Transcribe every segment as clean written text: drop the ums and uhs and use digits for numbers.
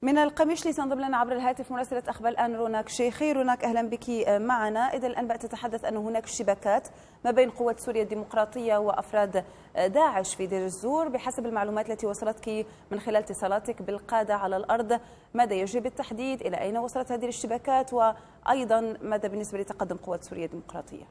من القميشلي تنضم لنا عبر الهاتف مراسلة أخبار الآن روناك شيخي. روناك أهلا بك معنا. إذا الأنباء تتحدث أن هناك اشتباكات ما بين قوات سوريا الديمقراطية وأفراد داعش في دير الزور بحسب المعلومات التي وصلتك من خلال اتصالاتك بالقادة على الأرض. ماذا يجري بالتحديد؟ إلى أين وصلت هذه الاشتباكات؟ وأيضا ماذا بالنسبة لتقدم قوات سوريا الديمقراطية؟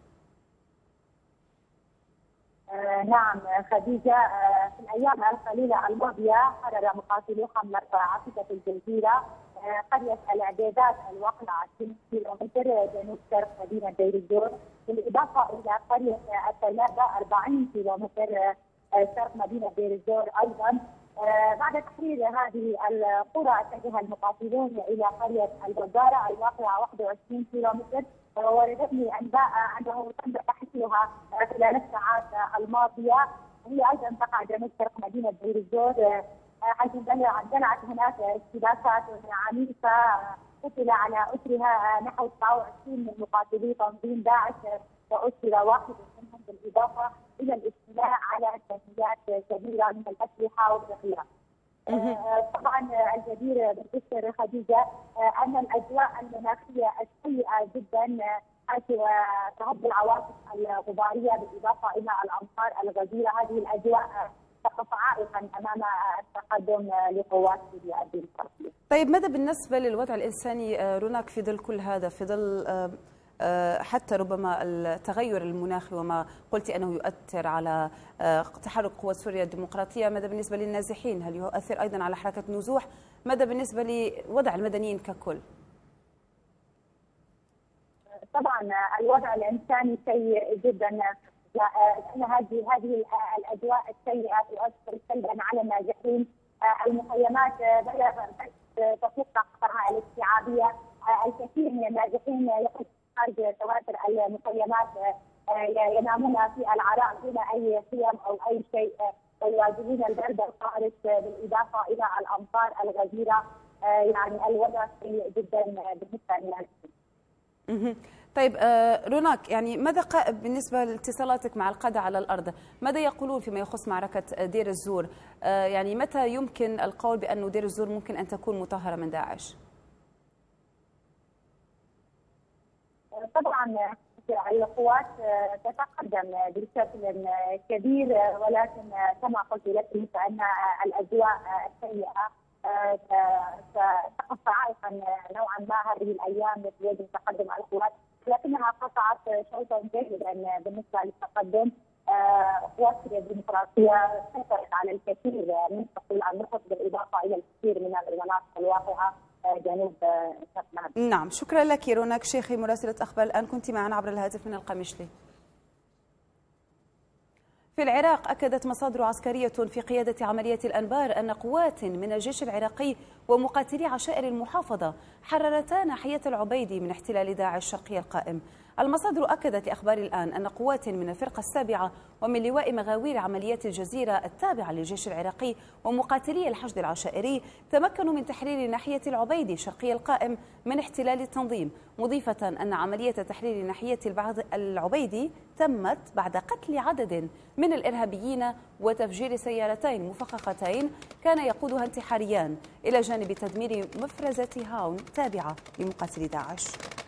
نعم خديجة، في الأيام القليلة الماضية حرر مقاتلو حملة عاصفة الجزيرة قرية الإعدادات الواقعة 20 كيلومتر جنوب شرق مدينة دير الزور، بالإضافة إلى قرية الثلاثة 40 كيلومتر شرق مدينة دير الزور أيضا. بعد تحرير هذه القرى اتجه المقاتلون إلى قرية البزارة الواقعة 21 كيلومتر، ووردتني انباء انه تم تحصيلها خلال الساعات الماضيه. هي ايضا تقع جنوب شرق مدينه دير الزور، حيث اندلعت هناك اشتباكات عنيفه قتل على اثرها نحو 29 من مقاتلي تنظيم داعش، واسر واحد منهم بالاضافه الى الاستيلاء على كميات كبيره من الاسلحه والذخيره. طبعا الجدير بالذكر خديجه ان الاجواء المناخيه السيئه جدا حيث تهب العواصف الغباريه بالاضافه الى الامطار الغزيره، هذه الاجواء تقف عائقا امام التقدم لقوات سوريا الديمقراطيه. طيب ماذا بالنسبه للوضع الانساني روناك في ظل كل هذا، في ظل حتى ربما التغير المناخي وما قلت أنه يؤثر على تحرك قوات سوريا الديمقراطية؟ ماذا بالنسبة للنازحين؟ هل يؤثر أيضا على حركة نزوح؟ ماذا بالنسبة لوضع المدنيين ككل؟ طبعا الوضع الإنساني سيء جدا، لأن هذه الأجواء السيئة تؤثر سلبا على النازحين. المخيمات بدأت تفوق طاقتها الاستيعابية، الكثير من النازحين يقف خارج تواتر المخيمات ينامون في العراء دون اي خيم او اي شيء، ويواجهون البرد القارس بالاضافه الى الامطار الغزيره. يعني الوضع سيء جدا بالنسبه للناس. طيب روناك، يعني ماذا بالنسبه لاتصالاتك مع القاده على الارض؟ ماذا يقولون فيما يخص معركه دير الزور؟ يعني متى يمكن القول بأن دير الزور ممكن ان تكون مطهره من داعش؟ طبعا القوات تتقدم بشكل كبير، ولكن كما قلت لك فان الاجواء السيئه ستقف عائقا نوعا ما هذه الايام في تقدم القوات، لكنها قطعت شوطا جيدا بالنسبه للتقدم. قوات سوريا الديمقراطيه سيطرت على الكثير من حقول النفط بالاضافه الى الكثير من المناطق الواقعه جنوب شرق. نعم، شكرا لك روناك شيخي مراسلة أخبار الآن، كنت معنا عبر الهاتف من القميشلي. في العراق أكدت مصادر عسكرية في قيادة عملية الأنبار أن قوات من الجيش العراقي ومقاتلي عشائر المحافظة حررتا ناحية العبيدي من احتلال داعش الشرقي القائم. المصادر أكدت لأخبار الآن أن قوات من الفرقة السابعة ومن لواء مغاوير عمليات الجزيرة التابعة للجيش العراقي ومقاتلي الحشد العشائري تمكنوا من تحرير ناحية العبيدي الشرقي القائم من احتلال التنظيم، مضيفة أن عملية تحرير ناحية العبيدي تمت بعد قتل عدد من الإرهابيين وتفجير سيارتين مفخختين كان يقودها انتحاريان، إلى جانب تدمير مفرزة هاون تابعة لمقاتلي داعش.